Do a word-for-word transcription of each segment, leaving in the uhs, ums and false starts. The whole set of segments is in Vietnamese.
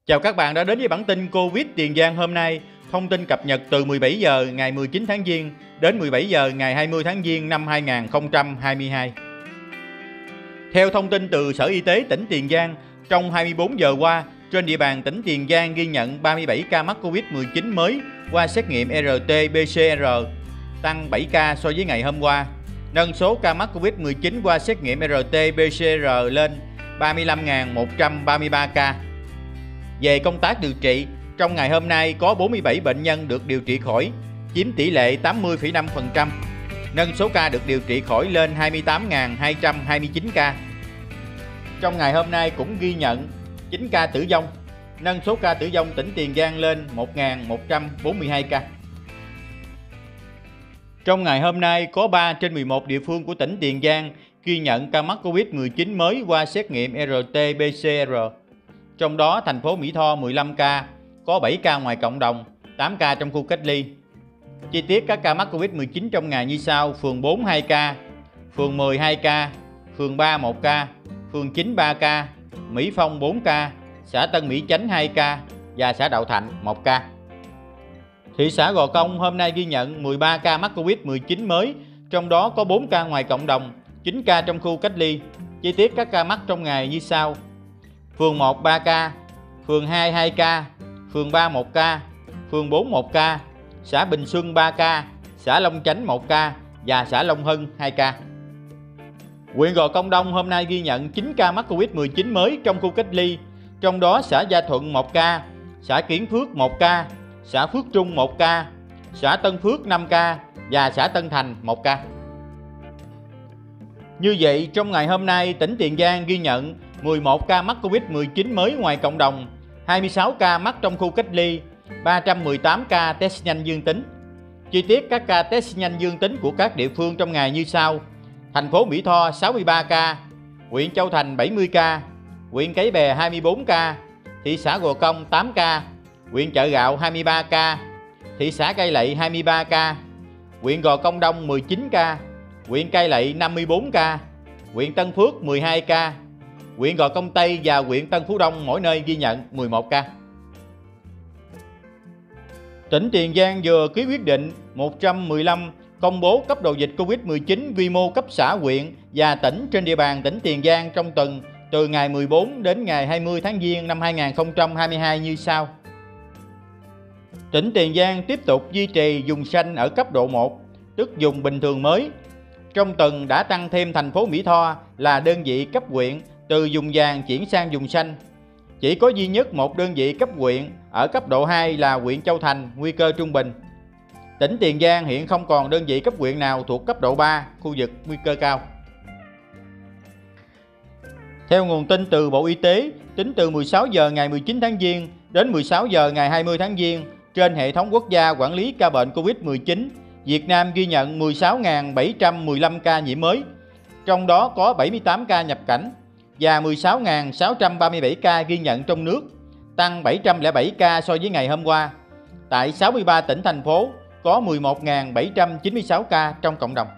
Chào các bạn đã đến với bản tin Covid Tiền Giang hôm nay. Thông tin cập nhật từ mười bảy giờ ngày mười chín tháng Giêng đến mười bảy giờ ngày hai mươi tháng Giêng năm hai nghìn không trăm hai mươi hai. Theo thông tin từ Sở Y tế tỉnh Tiền Giang, trong hai mươi bốn giờ qua, trên địa bàn tỉnh Tiền Giang ghi nhận ba mươi bảy ca mắc Covid mười chín mới qua xét nghiệm rờ tê pê xê rờ, tăng bảy ca so với ngày hôm qua, nâng số ca mắc Covid mười chín qua xét nghiệm rờ tê pê xê rờ lên ba mươi lăm nghìn một trăm ba mươi ba ca. Về công tác điều trị, trong ngày hôm nay có bốn mươi bảy bệnh nhân được điều trị khỏi, chiếm tỷ lệ tám mươi phẩy năm phần trăm, nâng số ca được điều trị khỏi lên hai mươi tám nghìn hai trăm hai mươi chín ca. Trong ngày hôm nay cũng ghi nhận chín ca tử vong, nâng số ca tử vong tỉnh Tiền Giang lên một nghìn một trăm bốn mươi hai ca. Trong ngày hôm nay có ba trên mười một địa phương của tỉnh Tiền Giang ghi nhận ca mắc Covid mười chín mới qua xét nghiệm rờ tê pê xê rờ. Trong đó thành phố Mỹ Tho mười lăm ca, có bảy ca ngoài cộng đồng, tám ca trong khu cách ly. Chi tiết các ca mắc Covid mười chín trong ngày như sau: phường bốn hai ca, phường mười hai ca, phường ba một ca, phường chín ba ca, Mỹ Phong bốn ca, xã Tân Mỹ Chánh hai ca và xã Đạo Thạnh một ca. Thị xã Gò Công hôm nay ghi nhận mười ba ca mắc Covid mười chín mới, trong đó có bốn ca ngoài cộng đồng, chín ca trong khu cách ly. Chi tiết các ca mắc trong ngày như sau: phường một ba ca, phường hai hai ca, phường ba một ca, phường bốn một ca, xã Bình Xuân ba ca, xã Long Chánh một ca và xã Long Hưng hai ca. Huyện Gò Công Đông hôm nay ghi nhận chín ca mắc Covid mười chín mới trong khu cách ly, trong đó xã Gia Thuận một ca, xã Kiển Phước một ca, xã Phước Trung một ca, xã Tân Phước năm ca và xã Tân Thành một ca. Như vậy, trong ngày hôm nay, tỉnh Tiền Giang ghi nhận mười một ca mắc Covid mười chín mới ngoài cộng đồng, hai mươi sáu ca mắc trong khu cách ly, ba trăm mười tám ca test nhanh dương tính. Chi tiết các ca test nhanh dương tính của các địa phương trong ngày như sau: thành phố Mỹ Tho sáu mươi ba ca, huyện Châu Thành bảy mươi ca, huyện Cái Bè hai mươi bốn ca, thị xã Gò Công tám ca, huyện Chợ Gạo hai mươi ba ca, thị xã Cai Lậy hai mươi ba ca, huyện Gò Công Đông mười chín ca, huyện Cai Lậy năm mươi bốn ca, huyện Tân Phước mười hai ca, huyện Gò Công Tây và huyện Tân Phú Đông mỗi nơi ghi nhận mười một ca. Tỉnh Tiền Giang vừa ký quyết định một trăm mười lăm công bố cấp độ dịch Covid mười chín quy mô cấp xã, huyện và tỉnh trên địa bàn tỉnh Tiền Giang trong tuần từ ngày mười bốn đến ngày hai mươi tháng Giêng năm hai nghìn không trăm hai mươi hai như sau. Tỉnh Tiền Giang tiếp tục duy trì vùng xanh ở cấp độ một, tức vùng bình thường mới. Trong tuần đã tăng thêm thành phố Mỹ Tho là đơn vị cấp huyện từ vùng vàng chuyển sang vùng xanh. Chỉ có duy nhất một đơn vị cấp huyện ở cấp độ hai là huyện Châu Thành, nguy cơ trung bình. Tỉnh Tiền Giang hiện không còn đơn vị cấp huyện nào thuộc cấp độ ba, khu vực nguy cơ cao. Theo nguồn tin từ Bộ Y tế, tính từ mười sáu giờ ngày mười chín tháng Giêng đến mười sáu giờ ngày hai mươi tháng Giêng, trên hệ thống quốc gia quản lý ca bệnh Covid mười chín, Việt Nam ghi nhận mười sáu nghìn bảy trăm mười lăm ca nhiễm mới, trong đó có bảy mươi tám ca nhập cảnh và mười sáu nghìn sáu trăm ba mươi bảy ca ghi nhận trong nước, tăng bảy trăm lẻ bảy ca so với ngày hôm qua. Tại sáu mươi ba tỉnh thành phố có mười một nghìn bảy trăm chín mươi sáu ca trong cộng đồng.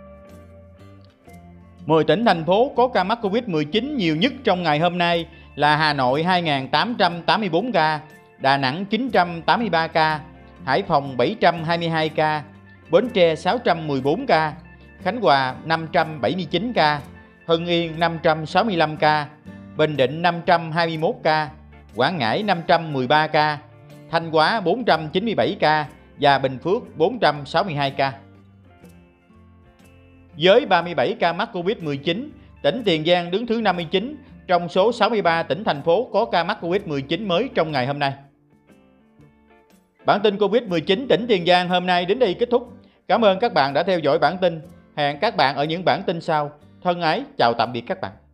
mười tỉnh thành phố có ca mắc Covid mười chín nhiều nhất trong ngày hôm nay là Hà Nội hai nghìn tám trăm tám mươi bốn ca, Đà Nẵng chín trăm tám mươi ba ca, Hải Phòng bảy trăm hai mươi hai ca, Bến Tre sáu trăm mười bốn ca, Khánh Hòa năm trăm bảy mươi chín ca, Hưng Yên năm trăm sáu mươi lăm ca, Bình Định năm trăm hai mươi mốt ca, Quảng Ngãi năm trăm mười ba ca, Thanh Hóa bốn trăm chín mươi bảy ca và Bình Phước bốn trăm sáu mươi hai ca. Với ba mươi bảy ca mắc Covid mười chín, tỉnh Tiền Giang đứng thứ năm mươi chín trong số sáu mươi ba tỉnh thành phố có ca mắc Covid mười chín mới trong ngày hôm nay. Bản tin Covid mười chín tỉnh Tiền Giang hôm nay đến đây kết thúc. Cảm ơn các bạn đã theo dõi bản tin. Hẹn các bạn ở những bản tin sau. Thân ái chào tạm biệt các bạn.